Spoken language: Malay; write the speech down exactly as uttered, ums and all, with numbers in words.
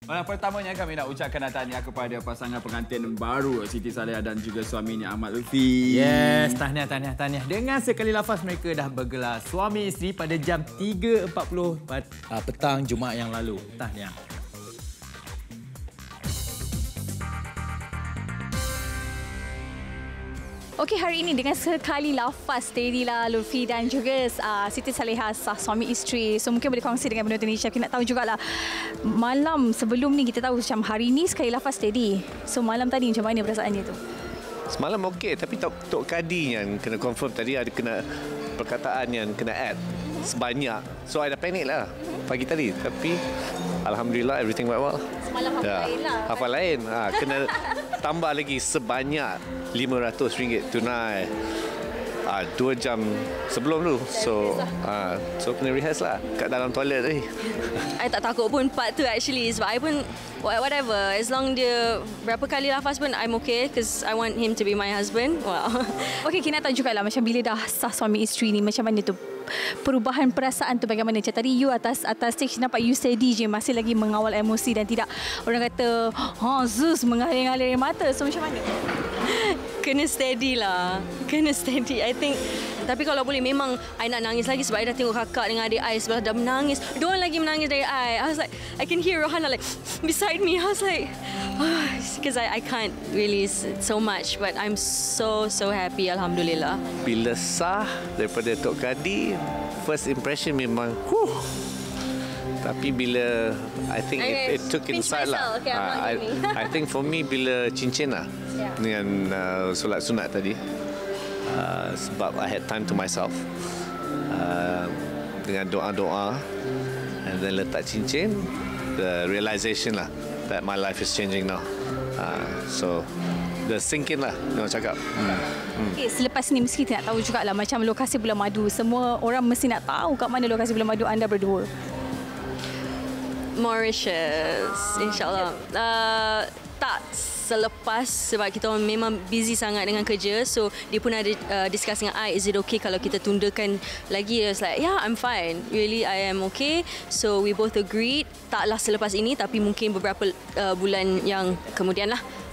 Well, pertamanya kami nak ucapkan tahniah kepada pasangan pengantin baru Siti Saleha dan juga suaminya Ahmad Lutfi. Yes, tahniah, tahniah, tahniah. Dengan sekali lafaz mereka dah bergelar suami isteri pada jam tiga empat puluh petang Jumaat yang lalu. Tahniah. Okey, hari ini dengan sekali lafaz Teddylah, Lutfi dan juga uh, Siti Saleha sah suami isteri. So mungkin boleh kongsi dengan penonton Indonesia. Kita nak tahu jugalah malam sebelum ni kita tahu macam hari ni sekali lafaz Teddy. So malam tadi macam mana perasaannya tu? Semalam okey, tapi Tok, Tok Kadi yang kena confirm tadi ada kena perkataan yang kena add sebanyak. So I dah panik lah pagi tadi. Tapi Alhamdulillah everything went well. Semalam hafal ya, lain lah. Hafal lain. Ha, kena tambah lagi sebanyak lima ratus ringgit tunai. Ah, dua jam sebelum tu. So, ah, so kena rehearse lah kat dalam toilet tadi. I tak takut pun part tu actually. Sebab I pun whatever. As long dia berapa kali lafaz pun I'm okay. Because I want him to be my husband. Wow. Okey, kita nak tahu jugalah macam bila dah sah suami isteri ni macam mana tu? Perubahan perasaan tu bagaimana? Macam tadi you atas atas stage nampak you steady je, masih lagi mengawal emosi dan tidak orang kata ha zus mengalir-ngalir mata. So macam mana? Kena steady lah. Kena steady. I think. Tapi kalau boleh memang I nak nangis lagi sebab I dah tengok kakak dengan adik I sebelah dah menangis. Diorang lagi menangis dari I. I was like, I can hear Rohana like beside me. I was like, because I, I can't really so much. But I'm so, so happy. Alhamdulillah. Bila sah daripada Tok Kadi, first impression memang huh. Tapi bila I think Okay, it, it took inside lah. Okay, uh, I, I think for me bila cincin lah yeah. Dengan uh, solat sunat tadi, uh, sebab I had time to myself, uh, dengan doa-doa and then letak cincin, the realization lah that my life is changing now. Uh, so the sink in lah, orang cakap. Hmm. Hmm. Okay, selepas ni mesti kita nak tahu jugalah macam lokasi Bulan Madu. Semua orang mesti nak tahu kat mana lokasi Bulan Madu anda berdua. Mauritius, insyaAllah. Uh, tak selepas sebab kita memang busy sangat dengan kerja. So, dia pun ada uh, discuss dengan I, is it okay kalau kita tundakan lagi? It's like, yeah, I'm fine. Really, I am okay. So, we both agreed. Taklah selepas ini, tapi mungkin beberapa uh, bulan yang kemudian lah.